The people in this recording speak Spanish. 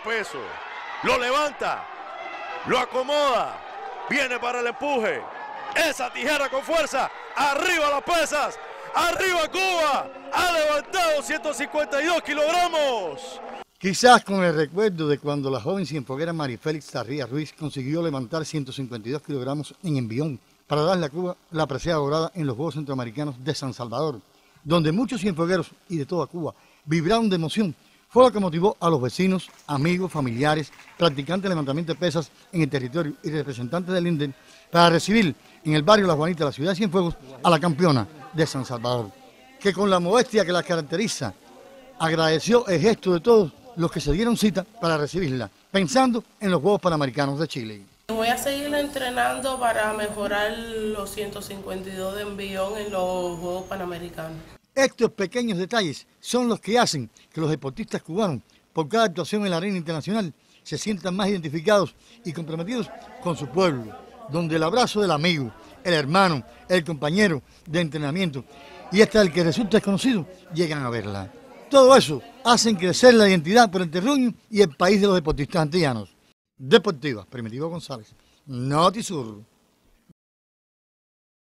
peso. Lo levanta, lo acomoda, viene para el empuje. Esa tijera con fuerza, arriba las pesas, arriba Cuba, ha levantado 152 kilogramos. Quizás con el recuerdo de cuando la joven cienfueguera Marifélix Tarría Ruiz consiguió levantar 152 kilogramos en envión para darle a Cuba la preciada dorada en los Juegos Centroamericanos de San Salvador, donde muchos cienfuegueros y de toda Cuba vibraron de emoción, fue lo que motivó a los vecinos, amigos, familiares, practicantes de levantamiento de pesas en el territorio y representantes del INDEN para recibir en el barrio La Juanita de la ciudad de Cienfuegos a la campeona de San Salvador, que con la modestia que la caracteriza, agradeció el gesto de todos los que se dieron cita para recibirla, pensando en los Juegos Panamericanos de Chile. Voy a seguir entrenando para mejorar los 152 de envión en los Juegos Panamericanos. Estos pequeños detalles son los que hacen que los deportistas cubanos, por cada actuación en la arena internacional, se sientan más identificados y comprometidos con su pueblo, donde el abrazo del amigo, el hermano, el compañero de entrenamiento y hasta el que resulta desconocido llegan a verla. Todo eso hacen crecer la identidad por el terruño y el país de los deportistas antillanos. Deportiva, Primitivo González, Notisur.